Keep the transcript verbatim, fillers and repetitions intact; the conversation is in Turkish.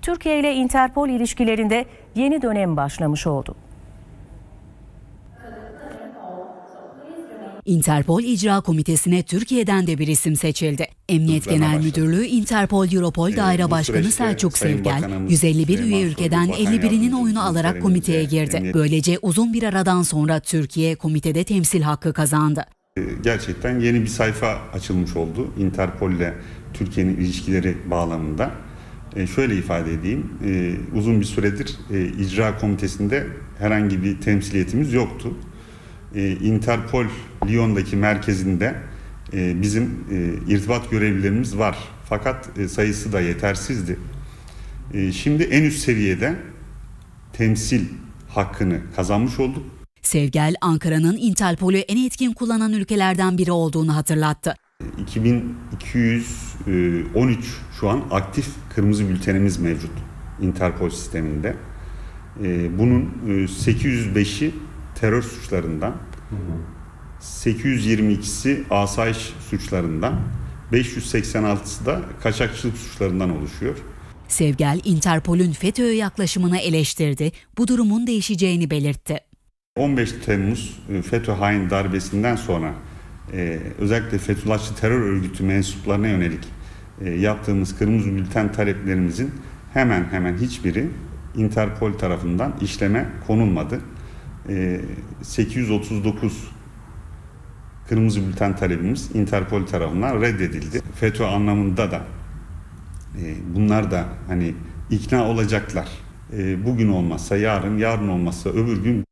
Türkiye ile Interpol ilişkilerinde yeni dönem başlamış oldu. Interpol İcra Komitesi'ne Türkiye'den de bir isim seçildi. Emniyet Genel Müdürlüğü Interpol Europol Daire Başkanı Selçuk Sevgel, yüz elli bir üye ülkeden elli birinin oyunu alarak komiteye girdi. Böylece uzun bir aradan sonra Türkiye komitede temsil hakkı kazandı. Gerçekten yeni bir sayfa açılmış oldu Interpol ile Türkiye'nin ilişkileri bağlamında. E şöyle ifade edeyim, e, uzun bir süredir e, İcra Komitesi'nde herhangi bir temsiliyetimiz yoktu. E, Interpol Lyon'daki merkezinde e, bizim e, irtibat görevlilerimiz var. Fakat e, sayısı da yetersizdi. E, şimdi en üst seviyede temsil hakkını kazanmış olduk. Sevgel, Ankara'nın Interpol'ü en etkin kullanan ülkelerden biri olduğunu hatırlattı. iki bin iki yüz on üç şu an aktif kırmızı bültenimiz mevcut Interpol sisteminde. Bunun sekiz yüz beşi terör suçlarından, sekiz yüz yirmi ikisi asayiş suçlarından, beş yüz seksen altısı da kaçakçılık suçlarından oluşuyor. Sevgel, Interpol'ün FETÖ'ye yaklaşımını eleştirdi, bu durumun değişeceğini belirtti. on beş Temmuz FETÖ hain darbesinden sonra Ee, özellikle Fethullahçı terör örgütü mensuplarına yönelik e, yaptığımız kırmızı bülten taleplerimizin hemen hemen hiçbiri Interpol tarafından işleme konulmadı. E, sekiz yüz otuz dokuz kırmızı bülten talebimiz Interpol tarafından reddedildi. FETÖ anlamında da e, bunlar da hani ikna olacaklar. E, bugün olmazsa yarın, yarın olmazsa öbür gün